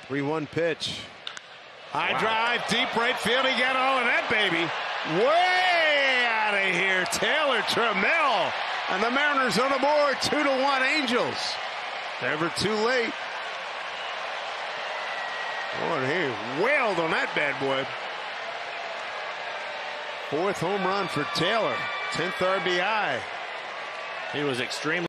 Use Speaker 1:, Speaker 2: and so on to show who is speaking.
Speaker 1: 3-1 pitch.
Speaker 2: High drive, deep right field. He got all of that, baby. Way out of here. Taylor Trammell. And the Mariners on the board. 2-1 Angels. Never too late. Oh, and he wailed on that bad boy. 4th home run for Taylor. 10th RBI.
Speaker 3: He was extremely